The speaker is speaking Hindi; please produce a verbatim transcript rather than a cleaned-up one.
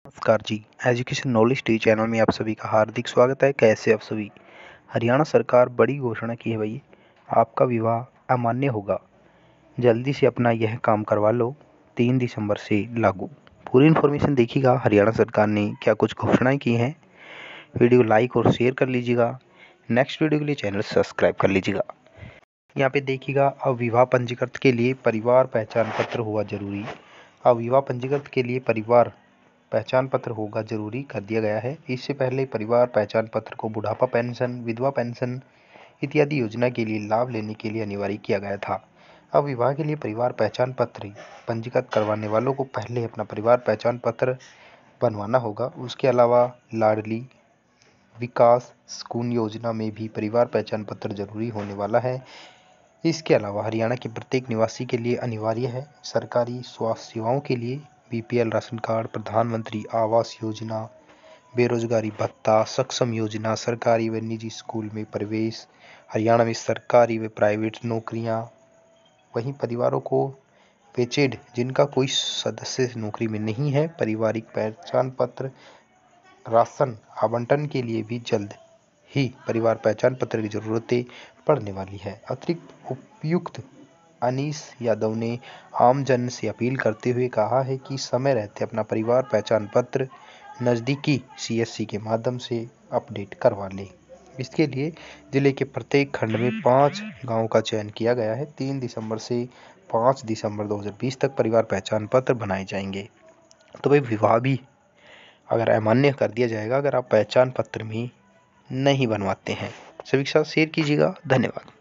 नमस्कार जी। एजुकेशन नॉलेज टी चैनल में आप सभी का हार्दिक स्वागत है। कैसे आप सभी? हरियाणा सरकार बड़ी घोषणा की है भाई, आपका विवाह अमान्य होगा, जल्दी से अपना यह काम करवा लो, तीन दिसंबर से लागू। पूरी इन्फॉर्मेशन देखिएगा, हरियाणा सरकार ने क्या कुछ घोषणाएं की हैं। वीडियो लाइक और शेयर कर लीजिएगा। नेक्स्ट वीडियो के लिए चैनल सब्सक्राइब कर लीजिएगा। यहाँ पे देखिएगा, अब विवाह पंजीकृत के लिए परिवार पहचान पत्र हुआ जरूरी। अब विवाह पंजीकृत के लिए परिवार पहचान पत्र होगा जरूरी कर दिया गया है। इससे पहले परिवार पहचान पत्र को बुढ़ापा पेंशन, विधवा पेंशन इत्यादि योजना के लिए लाभ लेने के लिए अनिवार्य किया गया था। अब विवाह के लिए परिवार पहचान पत्र पंजीकृत करवाने वालों को पहले अपना परिवार पहचान पत्र बनवाना होगा। उसके अलावा लाडली विकास स्कूल योजना में भी परिवार पहचान पत्र जरूरी होने वाला है। इसके अलावा हरियाणा के प्रत्येक निवासी के लिए अनिवार्य है। सरकारी स्वास्थ्य सेवाओं के लिए बीपीएल राशन कार्ड, प्रधानमंत्री आवास योजना, बेरोजगारी भत्ता, सक्षम योजना, सरकारी व निजी स्कूल में प्रवेश, हरियाणा में सरकारी व प्राइवेट नौकरियां। वहीं परिवारों को पेचेड जिनका कोई सदस्य नौकरी में नहीं है, पारिवारिक पहचान पत्र, राशन आवंटन के लिए भी जल्द ही परिवार पहचान पत्र की जरूरतें पड़ने वाली है। अतिरिक्त उपायुक्त अनीस यादव ने आमजन से अपील करते हुए कहा है कि समय रहते अपना परिवार पहचान पत्र नज़दीकी सीएससी के माध्यम से अपडेट करवा लें। इसके लिए जिले के प्रत्येक खंड में पाँच गांवों का चयन किया गया है। तीन दिसंबर से पाँच दिसंबर दो हज़ार बीस तक परिवार पहचान पत्र बनाए जाएंगे। तो भाई, विवाह भी अगर अमान्य कर दिया जाएगा अगर आप पहचान पत्र में नहीं बनवाते हैं। सभी के साथ शेयर कीजिएगा। धन्यवाद।